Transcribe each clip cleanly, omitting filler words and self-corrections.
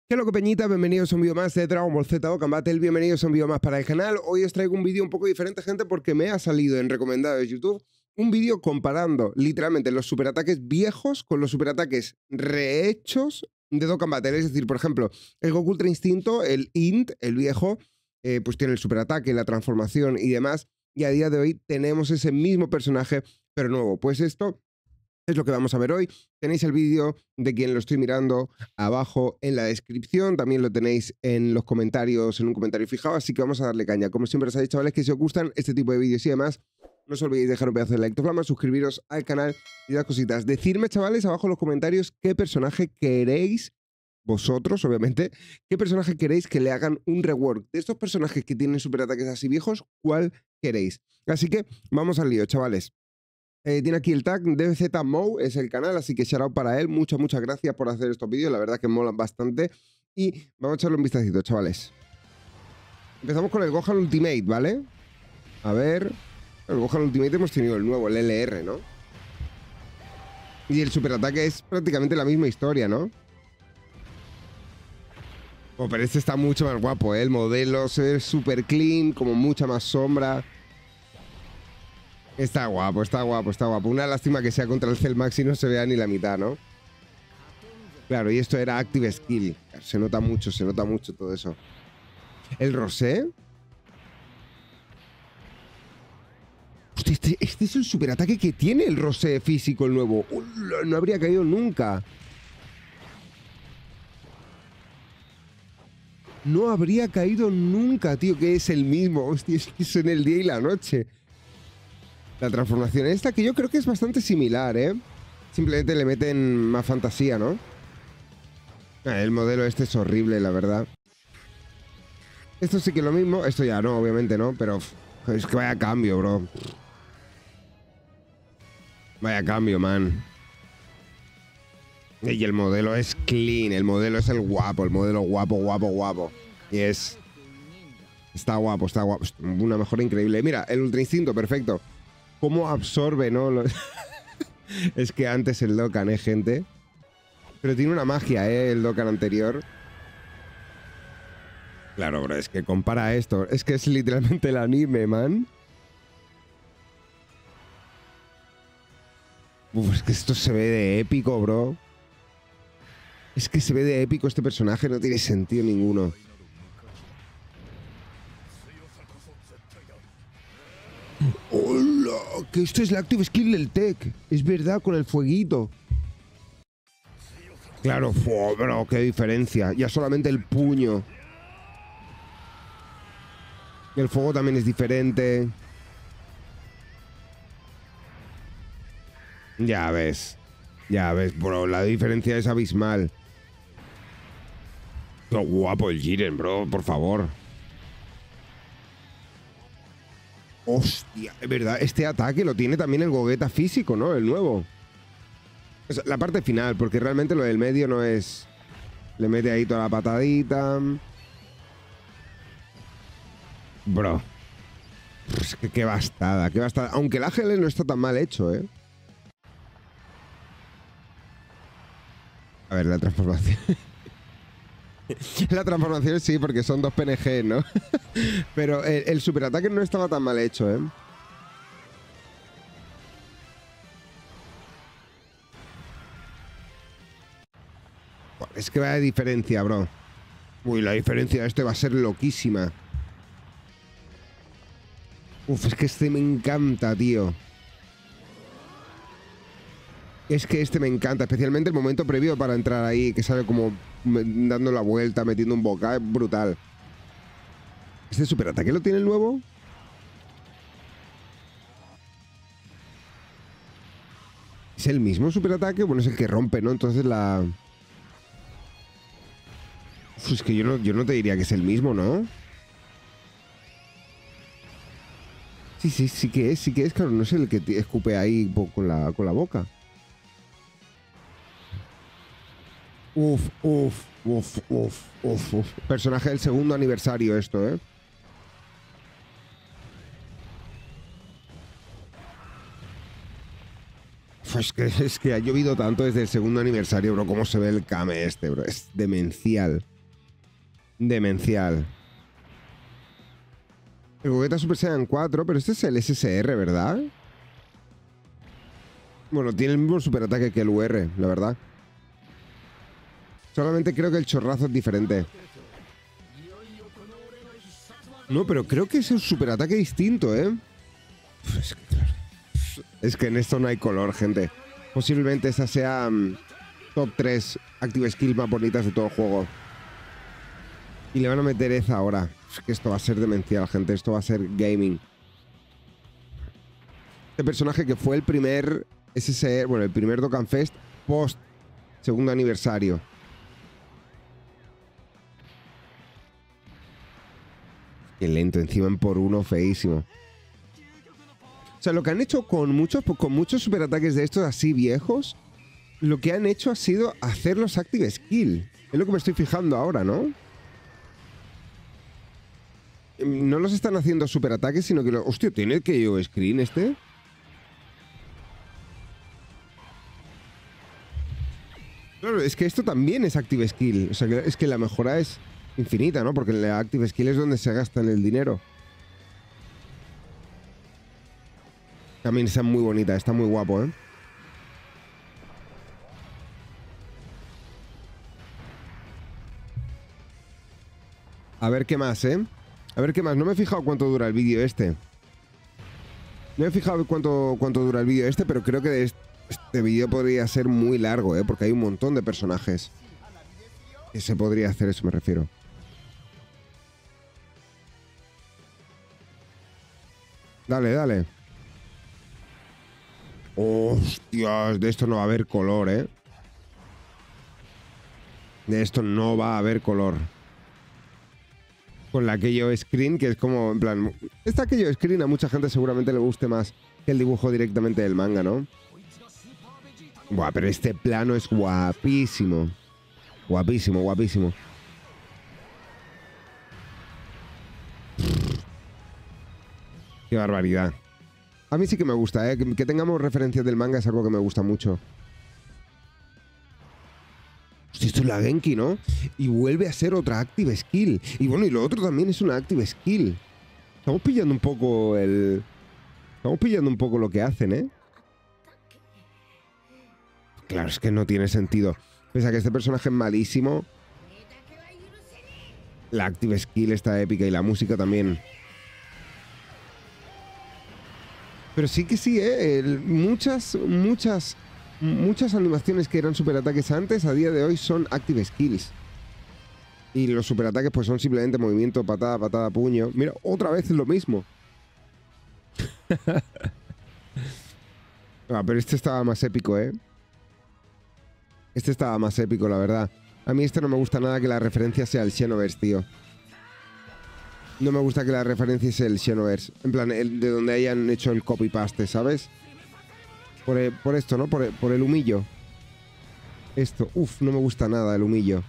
¿Qué es lo que peñita? Bienvenidos a un vídeo más de Dragon Ball Z Dokkan Battle, bienvenidos a un vídeo más para el canal. Hoy os traigo un vídeo un poco diferente, gente, porque me ha salido en recomendados de YouTube un vídeo comparando literalmente los superataques viejos con los superataques rehechos de Dokkan Battle. Es decir, por ejemplo, el Goku Ultra Instinto, el INT, el viejo, pues tiene el superataque, la transformación y demás, y a día de hoy tenemos ese mismo personaje, pero nuevo. Pues esto es lo que vamos a ver hoy. Tenéis el vídeo de quien lo estoy mirando abajo en la descripción. También lo tenéis en los comentarios, en un comentario fijado. Así que vamos a darle caña. Como siempre os he dicho, chavales, que si os gustan este tipo de vídeos y demás, no os olvidéis dejar un pedazo de like de flama, suscribiros al canal y las cositas. Decidme, chavales, abajo en los comentarios qué personaje queréis, vosotros, obviamente, qué personaje queréis que le hagan un rework. De estos personajes que tienen superataques así viejos, ¿cuál queréis? Así que vamos al lío, chavales. Tiene aquí el tag, DBZ Mou es el canal, así que shout out para él. Muchas gracias por hacer estos vídeos, la verdad que molan bastante. Y vamos a echarle un vistacito, chavales. Empezamos con el Gohan Ultimate, ¿vale? A ver... El Gohan Ultimate hemos tenido el nuevo, el LR, ¿no? Y el superataque es prácticamente la misma historia, ¿no? Oh, pero este está mucho más guapo, ¿eh? El modelo es súper clean, como mucha más sombra. Está guapo, está guapo, está guapo. Una lástima que sea contra el Cell Max y no se vea ni la mitad, ¿no? Claro, y esto era Active Skill. Se nota mucho todo eso. ¿El Rosé? Hostia, este es el superataque que tiene el Rosé físico, el nuevo. No habría caído nunca. No habría caído nunca, tío, que es el mismo. Hostia, es que son el día y la noche. La transformación esta, que yo creo que es bastante similar, ¿eh? Simplemente le meten más fantasía, ¿no? El modelo este es horrible, la verdad. Esto sí que es lo mismo. Esto ya no, obviamente, ¿no? Pero es que vaya cambio, bro. Vaya cambio, man. Y el modelo es clean. El modelo es el guapo. El modelo guapo. Y es... Está guapo, está guapo. Una mejora increíble. Mira, el Ultra Instinto, perfecto. ¿Cómo absorbe, no? Es que antes el Dokkan, gente. Pero tiene una magia, el Dokkan anterior. Claro, bro, es que compara esto. Es que es literalmente el anime, man. Uf, es que esto se ve de épico, bro. Es que se ve de épico este personaje, no tiene sentido ninguno. ¡Hola! Que esto es la Active Skill del Tech. Es verdad, con el fueguito. Claro, bro, qué diferencia. Ya solamente el puño. Y el fuego también es diferente. Ya ves, bro, la diferencia es abismal. Qué guapo el Jiren, bro, por favor. Hostia, es verdad, este ataque lo tiene también el Gogeta físico, ¿no? El nuevo. O sea, la parte final, porque realmente lo del medio no es... Le mete ahí toda la patadita. Bro. Es que qué bastada, qué bastada. Aunque el AGL no está tan mal hecho, ¿eh? A ver, la transformación. La transformación sí, porque son dos PNG, ¿no? Pero el superataque no estaba tan mal hecho, ¿eh? Es que vaya diferencia, bro. Uy, la diferencia de este va a ser loquísima. Uf, es que este me encanta, tío. Es que este me encanta, especialmente el momento previo para entrar ahí, que sale como dando la vuelta, metiendo un boca, es brutal. ¿Este superataque lo tiene el nuevo? ¿Es el mismo superataque? Bueno, es el que rompe, ¿no? Entonces la... Uf, es que yo no te diría que es el mismo, ¿no? Sí que es, claro, no es el que escupe ahí con la boca. Uf. Personaje del segundo aniversario esto, ¿eh? Es que ha llovido tanto desde el segundo aniversario, bro. Cómo se ve el Kame este, bro. Es demencial. Demencial. El Gogeta Super Saiyan 4, pero este es el SSR, ¿verdad? Bueno, tiene el mismo superataque que el UR, la verdad. Solamente creo que el chorrazo es diferente. No, pero creo que es un superataque distinto, ¿eh? Es que en esto no hay color, gente. Posiblemente esa sea top 3 active skills más bonitas de todo el juego. Y le van a meter esa ahora. Es que esto va a ser demencial, gente. Esto va a ser gaming. Este personaje que fue el primer SSR, bueno, el primer Dokkan Fest post segundo aniversario. Qué lento, encima en por uno, feísimo. O sea, lo que han hecho con muchos superataques de estos así viejos, lo que han hecho ha sido hacer los active skill. Es lo que me estoy fijando ahora, ¿no? No los están haciendo superataques, sino que... Hostia, ¿tiene el KO screen este? Claro, es que esto también es active skill. O sea, es que la mejora es infinita, ¿no? Porque en la active skill es donde se gasta el dinero. También está muy bonita, está muy guapo, ¿eh? A ver qué más, ¿eh? A ver qué más. No me he fijado cuánto dura el vídeo este. No me he fijado cuánto dura el vídeo este, pero creo que este vídeo podría ser muy largo, ¿eh? Porque hay un montón de personajes. Que se podría hacer, eso me refiero. Dale, dale. Hostias, de esto no va a haber color, ¿eh? De esto no va a haber color. Con la KO Screen, que es como, en plan... Esta KO Screen a mucha gente seguramente le guste más que el dibujo directamente del manga, ¿no? Buah, pero este plano es guapísimo. Guapísimo, guapísimo. Qué barbaridad. A mí sí que me gusta, ¿eh? Que tengamos referencias del manga es algo que me gusta mucho. Hostia, esto es la Genki, ¿no? Y vuelve a ser otra active skill. Y bueno, y lo otro también es una active skill. Estamos pillando un poco el... Estamos pillando un poco lo que hacen, ¿eh? Claro, es que no tiene sentido. Pese a que este personaje es malísimo, la active skill está épica y la música también. Pero sí que sí, ¿eh? Muchas animaciones que eran superataques antes, a día de hoy son active skills. Y los superataques pues son simplemente movimiento, patada, patada, puño. Mira, otra vez es lo mismo. Ah, pero este estaba más épico, ¿eh? Este estaba más épico, la verdad. A mí este no me gusta nada que la referencia sea el Xenoverse, tío. No me gusta que la referencia sea el Xenoverse. En plan, de donde hayan hecho el copy-paste, ¿sabes? Por esto, ¿no? Por el humillo. Esto. Uf, no me gusta nada el humillo.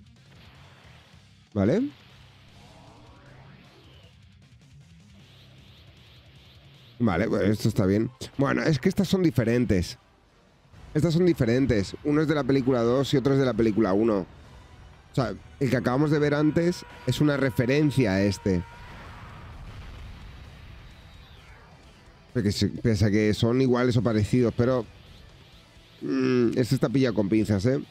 ¿Vale? Vale, pues esto está bien. Bueno, es que estas son diferentes. Estas son diferentes. Uno es de la película 2 y otro es de la película 1. O sea, el que acabamos de ver antes es una referencia a este. Pese a que son iguales o parecidos, pero... este está pillado con pinzas, ¿eh?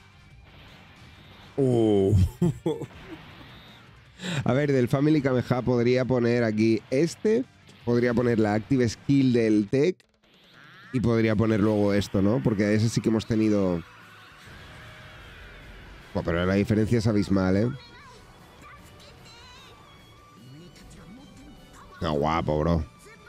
A ver, del Family Kameha podría poner aquí este. Podría poner la Active Skill del Tech. Y podría poner luego esto, ¿no? Porque a ese sí que hemos tenido... Bueno, pero la diferencia es abismal, ¿eh? No, guapo, bro.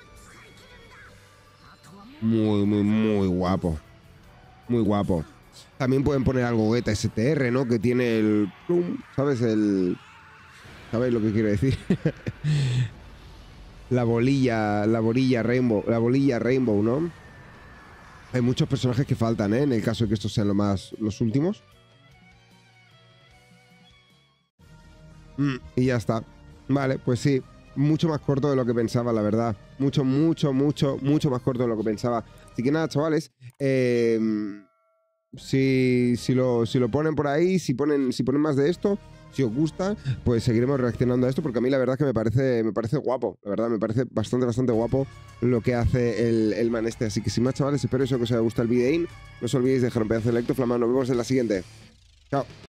Muy guapo. Muy guapo. También pueden poner algo Gogeta STR, ¿no? Que tiene el... ¿Sabes? ¿Sabéis lo que quiero decir? la bolilla Rainbow, ¿no? Hay muchos personajes que faltan, ¿eh? En el caso de que estos sean los últimos. Y ya está. Vale, pues sí. Mucho más corto de lo que pensaba, la verdad. Mucho más corto de lo que pensaba. Así que nada, chavales. si lo ponen por ahí, si ponen más de esto, si os gusta, pues seguiremos reaccionando a esto, porque a mí la verdad es que me parece guapo. La verdad, me parece bastante guapo lo que hace el man este. Así que sin más, chavales, espero eso que os haya gustado el videín. No os olvidéis de dejar un pedazo de like, flamado. Nos vemos en la siguiente. Chao.